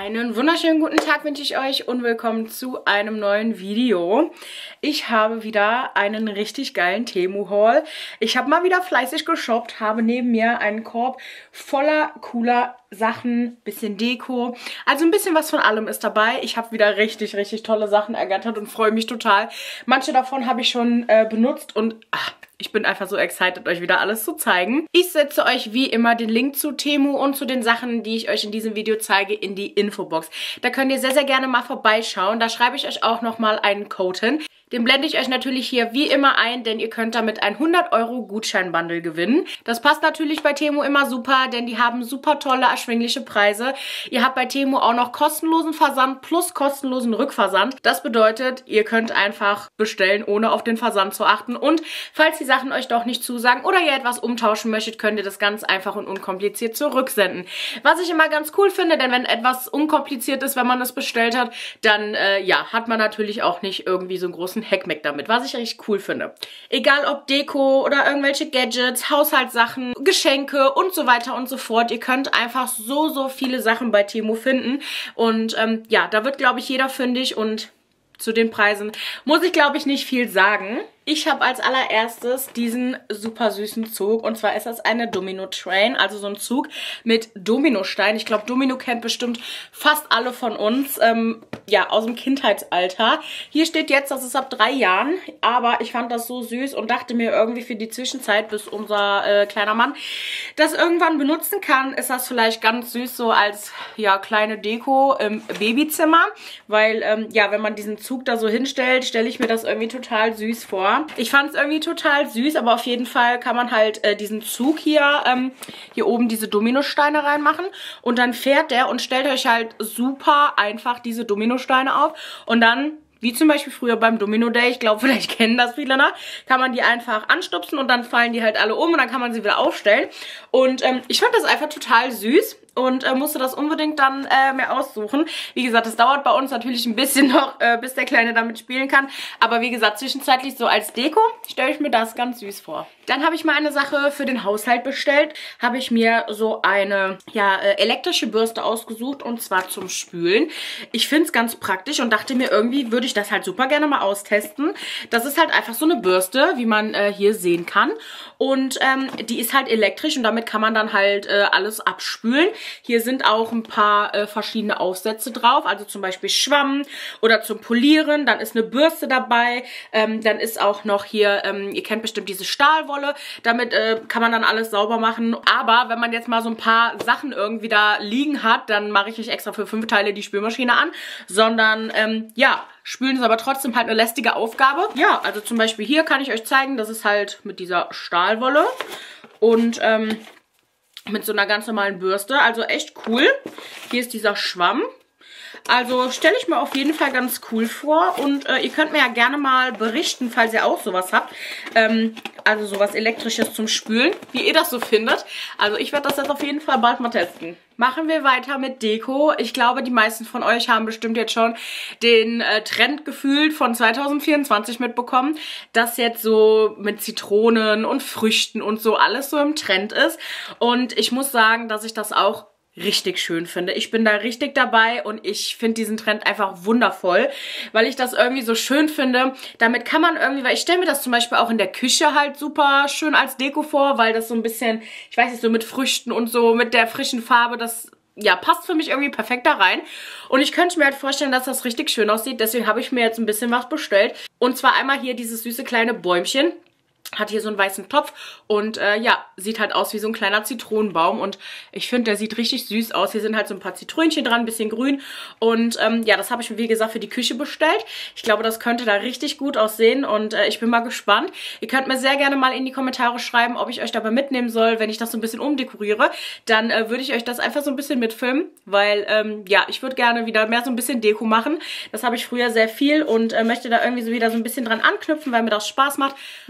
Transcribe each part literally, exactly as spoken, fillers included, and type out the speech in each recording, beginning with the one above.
Einen wunderschönen guten Tag wünsche ich euch und willkommen zu einem neuen Video. Ich habe wieder einen richtig geilen Temu-Haul. Ich habe mal wieder fleißig geshoppt, habe neben mir einen Korb voller cooler Sachen, bisschen Deko. Also ein bisschen was von allem ist dabei. Ich habe wieder richtig, richtig tolle Sachen ergattert und freue mich total. Manche davon habe ich schon äh, benutzt und ach, ich bin einfach so excited, euch wieder alles zu zeigen. Ich setze euch wie immer den Link zu Temu und zu den Sachen, die ich euch in diesem Video zeige, in die Infobox. Da könnt ihr sehr, sehr gerne mal vorbeischauen. Da schreibe ich euch auch nochmal einen Code hin. Den blende ich euch natürlich hier wie immer ein, denn ihr könnt damit ein hundert Euro Gutscheinbundle gewinnen. Das passt natürlich bei Temu immer super, denn die haben super tolle, erschwingliche Preise. Ihr habt bei Temu auch noch kostenlosen Versand plus kostenlosen Rückversand. Das bedeutet, ihr könnt einfach bestellen, ohne auf den Versand zu achten. Und falls die Sachen euch doch nicht zusagen oder ihr etwas umtauschen möchtet, könnt ihr das ganz einfach und unkompliziert zurücksenden. Was ich immer ganz cool finde, denn wenn etwas unkompliziert ist, wenn man es bestellt hat, dann äh, ja, hat man natürlich auch nicht irgendwie so einen großen Heckmeck damit, was ich echt cool finde. Egal ob Deko oder irgendwelche Gadgets, Haushaltssachen, Geschenke und so weiter und so fort. Ihr könnt einfach so, so viele Sachen bei Temu finden. Und ähm, ja, da wird, glaube ich, jeder fündig und zu den Preisen muss ich, glaube ich, nicht viel sagen. Ich habe als allererstes diesen super süßen Zug und zwar ist das eine Domino Train, also so ein Zug mit Dominostein. Ich glaube, Domino kennt bestimmt fast alle von uns, ähm, ja, aus dem Kindheitsalter. Hier steht jetzt, das ist ab drei Jahren, aber ich fand das so süß und dachte mir irgendwie für die Zwischenzeit, bis unser äh, kleiner Mann das irgendwann benutzen kann, ist das vielleicht ganz süß so als, ja, kleine Deko im Babyzimmer, weil, ähm, ja, wenn man diesen Zug da so hinstellt, stelle ich mir das irgendwie total süß vor. Ich fand es irgendwie total süß, aber auf jeden Fall kann man halt äh, diesen Zug hier, ähm, hier oben diese Dominosteine reinmachen und dann fährt der und stellt euch halt super einfach diese Dominosteine auf und dann, wie zum Beispiel früher beim Domino Day, ich glaube, vielleicht kennen das viele, ne? Kann man die einfach anstupsen und dann fallen die halt alle um und dann kann man sie wieder aufstellen. Und ähm, ich fand das einfach total süß und äh, musste das unbedingt dann äh, mir aussuchen. Wie gesagt, das dauert bei uns natürlich ein bisschen noch, äh, bis der Kleine damit spielen kann. Aber wie gesagt, zwischenzeitlich so als Deko stelle ich mir das ganz süß vor. Dann habe ich mal eine Sache für den Haushalt bestellt. Habe ich mir so eine ja, äh, elektrische Bürste ausgesucht und zwar zum Spülen. Ich finde es ganz praktisch und dachte mir, irgendwie würde ich das halt super gerne mal austesten. Das ist halt einfach so eine Bürste, wie man äh, hier sehen kann. Und ähm, die ist halt elektrisch und damit kann man dann halt äh, alles abspülen. Hier sind auch ein paar äh, verschiedene Aufsätze drauf, also zum Beispiel Schwamm oder zum Polieren. Dann ist eine Bürste dabei. Ähm, dann ist auch noch hier, ähm, ihr kennt bestimmt diese Stahlwolle. Damit äh, kann man dann alles sauber machen. Aber wenn man jetzt mal so ein paar Sachen irgendwie da liegen hat, dann mache ich nicht extra für fünf Teile die Spülmaschine an, sondern ähm, ja, spülen ist aber trotzdem halt eine lästige Aufgabe. Ja, also zum Beispiel hier kann ich euch zeigen, das ist halt mit dieser Stahlwolle und ähm, mit so einer ganz normalen Bürste. Also echt cool. Hier ist dieser Schwamm. Also stelle ich mir auf jeden Fall ganz cool vor und äh, ihr könnt mir ja gerne mal berichten, falls ihr auch sowas habt, ähm, also sowas Elektrisches zum Spülen, wie ihr das so findet. Also ich werde das jetzt auf jeden Fall bald mal testen. Machen wir weiter mit Deko. Ich glaube, die meisten von euch haben bestimmt jetzt schon den äh, Trend gefühlt von zwanzig vierundzwanzig mitbekommen, dass jetzt so mit Zitronen und Früchten und so alles so im Trend ist. Und ich muss sagen, dass ich das auch richtig schön finde. Ich bin da richtig dabei und ich finde diesen Trend einfach wundervoll, weil ich das irgendwie so schön finde. Damit kann man irgendwie, weil ich stelle mir das zum Beispiel auch in der Küche halt super schön als Deko vor, weil das so ein bisschen, ich weiß nicht, so mit Früchten und so, mit der frischen Farbe, das ja, passt für mich irgendwie perfekt da rein. Und ich könnte mir halt vorstellen, dass das richtig schön aussieht. Deswegen habe ich mir jetzt ein bisschen was bestellt. Und zwar einmal hier dieses süße kleine Bäumchen. Hat hier so einen weißen Topf und äh, ja, sieht halt aus wie so ein kleiner Zitronenbaum und ich finde, der sieht richtig süß aus. Hier sind halt so ein paar Zitrönchen dran, ein bisschen grün und ähm, ja, das habe ich mir, wie gesagt, für die Küche bestellt. Ich glaube, das könnte da richtig gut aussehen und äh, ich bin mal gespannt. Ihr könnt mir sehr gerne mal in die Kommentare schreiben, ob ich euch dabei mitnehmen soll, wenn ich das so ein bisschen umdekoriere. Dann äh, würde ich euch das einfach so ein bisschen mitfilmen, weil ähm, ja, ich würde gerne wieder mehr so ein bisschen Deko machen. Das habe ich früher sehr viel und äh, möchte da irgendwie so wieder so ein bisschen dran anknüpfen, weil mir das Spaß macht. Machen wir direkt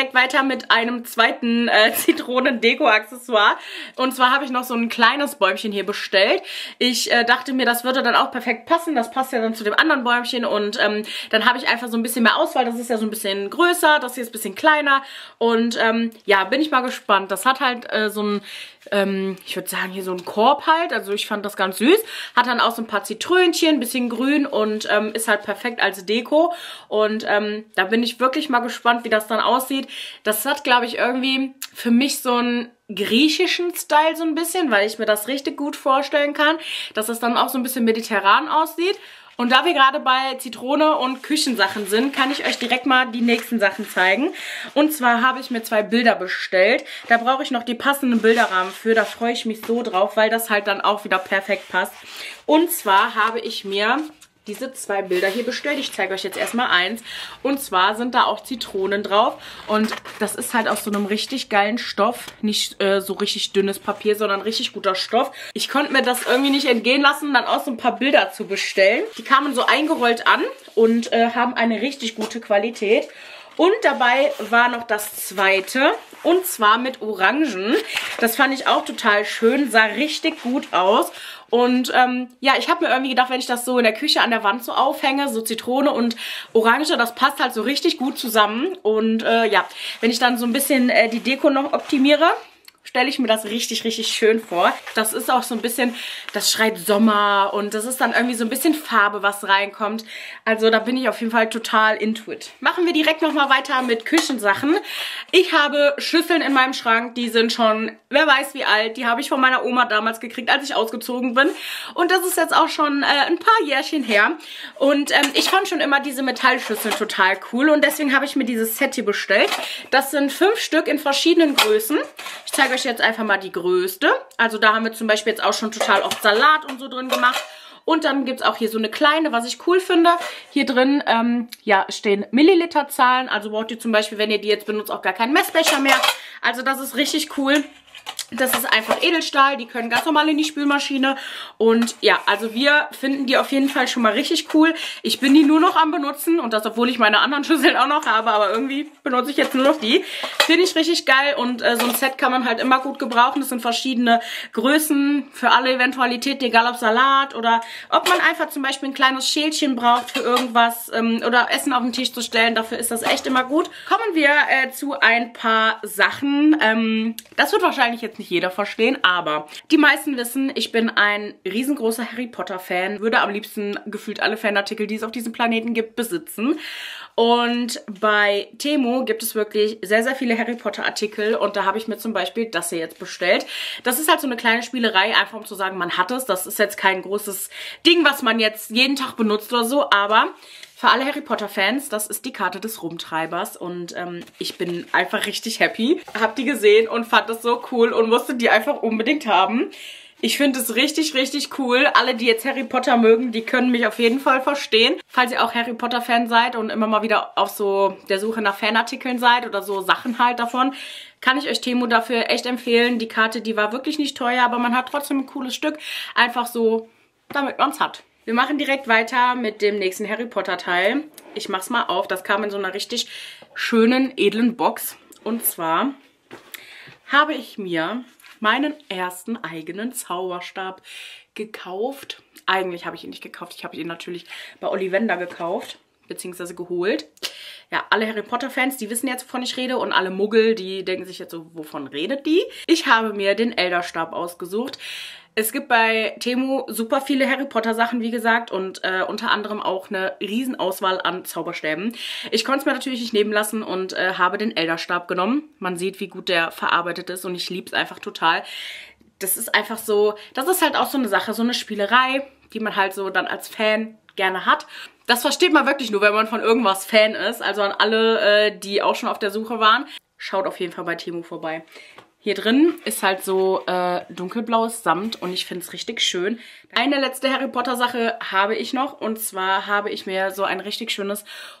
direkt weiter mit einem zweiten äh, Zitronen-Deko-Accessoire. Und zwar habe ich noch so ein kleines Bäumchen hier bestellt. Ich äh, dachte mir, das würde dann auch perfekt passen. Das passt ja dann zu dem anderen Bäumchen. Und ähm, dann habe ich einfach so ein bisschen mehr Auswahl. Das ist ja so ein bisschen größer, das hier ist ein bisschen kleiner. Und ähm, ja, bin ich mal gespannt. Das hat halt äh, so ein, ähm, ich würde sagen, hier so ein Korb halt. Also ich fand das ganz süß. Hat dann auch so ein paar Zitrönchen, ein bisschen grün und ähm, ist halt perfekt als Deko. Und ähm, da bin ich wirklich mal gespannt, wie das dann aussieht. Das hat, glaube ich, irgendwie für mich so einen griechischen Style so ein bisschen, weil ich mir das richtig gut vorstellen kann, dass es dann auch so ein bisschen mediterran aussieht. Und da wir gerade bei Zitrone und Küchensachen sind, kann ich euch direkt mal die nächsten Sachen zeigen. Und zwar habe ich mir zwei Bilder bestellt. Da brauche ich noch die passenden Bilderrahmen für. Da freue ich mich so drauf, weil das halt dann auch wieder perfekt passt. Und zwar habe ich mir diese zwei Bilder hier bestellt. Ich zeige euch jetzt erstmal eins. Und zwar sind da auch Zitronen drauf. Und das ist halt aus so einem richtig geilen Stoff. Nicht äh, so richtig dünnes Papier, sondern richtig guter Stoff. Ich konnte mir das irgendwie nicht entgehen lassen, dann auch so ein paar Bilder zu bestellen. Die kamen so eingerollt an und äh, haben eine richtig gute Qualität. Und dabei war noch das zweite, und zwar mit Orangen. Das fand ich auch total schön, sah richtig gut aus. Und ähm, ja, ich habe mir irgendwie gedacht, wenn ich das so in der Küche an der Wand so aufhänge, so Zitrone und Orange, das passt halt so richtig gut zusammen. Und äh, ja, wenn ich dann so ein bisschen äh, die Deko noch optimiere, stelle ich mir das richtig, richtig schön vor. Das ist auch so ein bisschen, das schreit Sommer und das ist dann irgendwie so ein bisschen Farbe, was reinkommt. Also da bin ich auf jeden Fall total into it. Machen wir direkt nochmal weiter mit Küchensachen. Ich habe Schüsseln in meinem Schrank, die sind schon, wer weiß wie alt. Die habe ich von meiner Oma damals gekriegt, als ich ausgezogen bin. Und das ist jetzt auch schon äh, ein paar Jährchen her. Und ähm, ich fand schon immer diese Metallschüsseln total cool und deswegen habe ich mir dieses Set hier bestellt. Das sind fünf Stück in verschiedenen Größen. Ich zeige euch jetzt einfach mal die größte. Also da haben wir zum Beispiel jetzt auch schon total oft Salat und so drin gemacht. Und dann gibt es auch hier so eine kleine, was ich cool finde. Hier drin ähm, ja, stehen Milliliterzahlen. Also braucht ihr zum Beispiel, wenn ihr die jetzt benutzt, auch gar keinen Messbecher mehr. Also das ist richtig cool. Das ist einfach Edelstahl, die können ganz normal in die Spülmaschine. Und ja, also wir finden die auf jeden Fall schon mal richtig cool. Ich bin die nur noch am benutzen und das, obwohl ich meine anderen Schüsseln auch noch habe, aber irgendwie benutze ich jetzt nur noch die. Finde ich richtig geil und äh, so ein Set kann man halt immer gut gebrauchen. Das sind verschiedene Größen für alle Eventualitäten, egal ob Salat oder ob man einfach zum Beispiel ein kleines Schälchen braucht für irgendwas ähm, oder Essen auf den Tisch zu stellen. Dafür ist das echt immer gut. Kommen wir äh, zu ein paar Sachen. Ähm, das wird wahrscheinlich jetzt nicht jeder verstehen, aber die meisten wissen, ich bin ein riesengroßer Harry Potter Fan, würde am liebsten gefühlt alle Fanartikel, die es auf diesem Planeten gibt, besitzen. Und bei Temu gibt es wirklich sehr, sehr viele Harry Potter Artikel und da habe ich mir zum Beispiel das hier jetzt bestellt. Das ist halt so eine kleine Spielerei, einfach um zu sagen, man hat es. Das ist jetzt kein großes Ding, was man jetzt jeden Tag benutzt oder so, aber für alle Harry Potter Fans, das ist die Karte des Rumtreibers und ähm, ich bin einfach richtig happy. Hab die gesehen und fand das so cool und musste die einfach unbedingt haben. Ich finde es richtig, richtig cool. Alle, die jetzt Harry Potter mögen, die können mich auf jeden Fall verstehen. Falls ihr auch Harry Potter Fan seid und immer mal wieder auf so der Suche nach Fanartikeln seid oder so Sachen halt davon, kann ich euch Temu dafür echt empfehlen. Die Karte, die war wirklich nicht teuer, aber man hat trotzdem ein cooles Stück. Einfach so, damit man es hat. Wir machen direkt weiter mit dem nächsten Harry Potter Teil. Ich mach's mal auf. Das kam in so einer richtig schönen, edlen Box. Und zwar habe ich mir meinen ersten eigenen Zauberstab gekauft. Eigentlich habe ich ihn nicht gekauft. Ich habe ihn natürlich bei Ollivander gekauft, beziehungsweise geholt. Ja, alle Harry Potter Fans, die wissen jetzt, wovon ich rede. Und alle Muggel, die denken sich jetzt so, wovon redet die? Ich habe mir den Elderstab ausgesucht. Es gibt bei Temu super viele Harry Potter Sachen, wie gesagt, und äh, unter anderem auch eine Riesenauswahl an Zauberstäben. Ich konnte es mir natürlich nicht nehmen lassen und äh, habe den Elderstab genommen. Man sieht, wie gut der verarbeitet ist und ich liebe es einfach total. Das ist einfach so, das ist halt auch so eine Sache, so eine Spielerei, die man halt so dann als Fan gerne hat. Das versteht man wirklich nur, wenn man von irgendwas Fan ist. Also an alle, äh, die auch schon auf der Suche waren, schaut auf jeden Fall bei Temu vorbei. Hier drin ist halt so äh, dunkelblaues Samt und ich finde es richtig schön. Eine letzte Harry Potter Sache habe ich noch und zwar habe ich mir so ein richtig schönes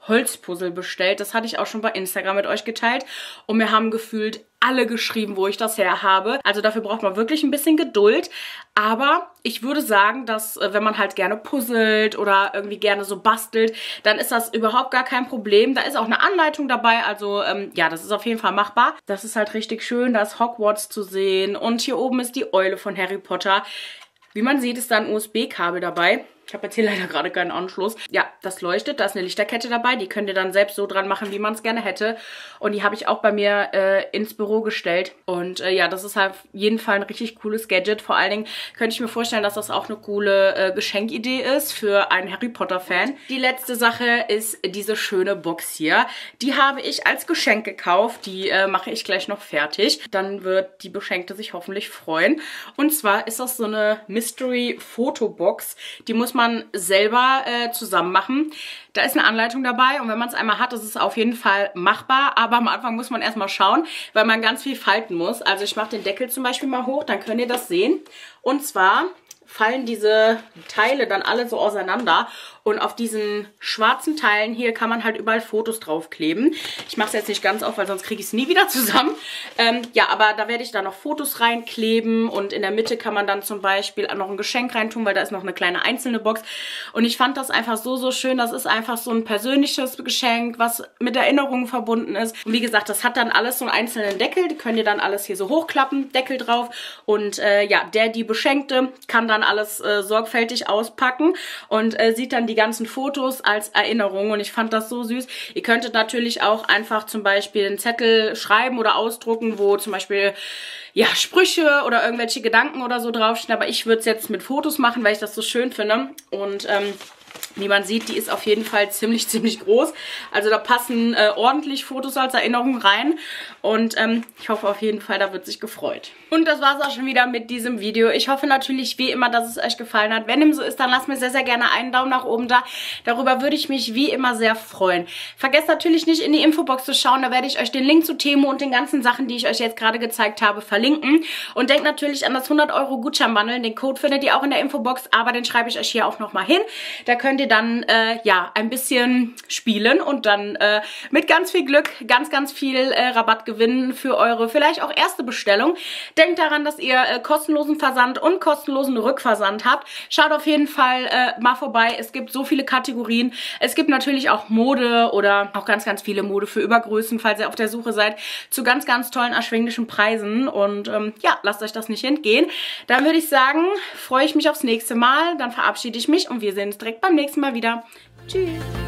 Holzpuzzle bestellt. Das hatte ich auch schon bei Instagram mit euch geteilt. Und mir haben gefühlt alle geschrieben, wo ich das her habe. Also dafür braucht man wirklich ein bisschen Geduld. Aber ich würde sagen, dass wenn man halt gerne puzzelt oder irgendwie gerne so bastelt, dann ist das überhaupt gar kein Problem. Da ist auch eine Anleitung dabei. Also ähm, ja, das ist auf jeden Fall machbar. Das ist halt richtig schön. Da ist Hogwarts zu sehen. Und hier oben ist die Eule von Harry Potter. Wie man sieht, ist da ein U S B-Kabel dabei. Ich habe jetzt hier leider gerade keinen Anschluss. Ja, das leuchtet. Da ist eine Lichterkette dabei. Die könnt ihr dann selbst so dran machen, wie man es gerne hätte. Und die habe ich auch bei mir äh, ins Büro gestellt. Und äh, ja, das ist halt auf jeden Fall ein richtig cooles Gadget. Vor allen Dingen könnte ich mir vorstellen, dass das auch eine coole äh, Geschenkidee ist für einen Harry Potter-Fan. Die letzte Sache ist diese schöne Box hier. Die habe ich als Geschenk gekauft. Die äh, mache ich gleich noch fertig. Dann wird die Beschenkte sich hoffentlich freuen. Und zwar ist das so eine Mystery-Fotobox. Die muss man selber äh, zusammen machen. Da ist eine Anleitung dabei und wenn man es einmal hat, ist es auf jeden Fall machbar, aber am Anfang muss man erstmal schauen, weil man ganz viel falten muss. Also ich mache den Deckel zum Beispiel mal hoch, dann könnt ihr das sehen. Und zwar fallen diese Teile dann alle so auseinander und auf diesen schwarzen Teilen hier kann man halt überall Fotos draufkleben. Ich mache es jetzt nicht ganz auf, weil sonst kriege ich es nie wieder zusammen. Ähm, ja, aber da werde ich dann noch Fotos reinkleben und in der Mitte kann man dann zum Beispiel noch ein Geschenk reintun, weil da ist noch eine kleine einzelne Box. Und ich fand das einfach so, so schön. Das ist einfach so ein persönliches Geschenk, was mit Erinnerungen verbunden ist. Und wie gesagt, das hat dann alles so einen einzelnen Deckel. Die könnt ihr dann alles hier so hochklappen, Deckel drauf. Und äh, ja, der, die Beschenkte, kann dann alles äh, sorgfältig auspacken und äh, sieht dann die ganzen Fotos als Erinnerung und ich fand das so süß. Ihr könntet natürlich auch einfach zum Beispiel einen Zettel schreiben oder ausdrucken, wo zum Beispiel ja Sprüche oder irgendwelche Gedanken oder so draufstehen, aber ich würde es jetzt mit Fotos machen, weil ich das so schön finde und ähm, wie man sieht, die ist auf jeden Fall ziemlich, ziemlich groß. Also da passen äh, ordentlich Fotos als Erinnerung rein. Und ähm, ich hoffe auf jeden Fall, da wird sich gefreut. Und das war es auch schon wieder mit diesem Video. Ich hoffe natürlich wie immer, dass es euch gefallen hat. Wenn dem so ist, dann lasst mir sehr, sehr gerne einen Daumen nach oben da. Darüber würde ich mich wie immer sehr freuen. Vergesst natürlich nicht in die Infobox zu schauen. Da werde ich euch den Link zu Temu und den ganzen Sachen, die ich euch jetzt gerade gezeigt habe, verlinken. Und denkt natürlich an das hundert Euro Gutscheinbundle. Den Code findet ihr auch in der Infobox, aber den schreibe ich euch hier auch nochmal hin. Da könnt ihr dann äh, ja ein bisschen spielen und dann äh, mit ganz viel Glück ganz, ganz viel äh, Rabatt gewinnen für eure vielleicht auch erste Bestellung. Denkt daran, dass ihr äh, kostenlosen Versand und kostenlosen Rückversand habt. Schaut auf jeden Fall äh, mal vorbei. Es gibt so viele Kategorien. Es gibt natürlich auch Mode oder auch ganz, ganz viele Mode für Übergrößen, falls ihr auf der Suche seid, zu ganz, ganz tollen, erschwinglichen Preisen. Und ähm, ja, lasst euch das nicht entgehen. Dann würde ich sagen, freue ich mich aufs nächste Mal. Dann verabschiede ich mich und wir sehen uns direkt beim nächsten Mal wieder. Tschüss!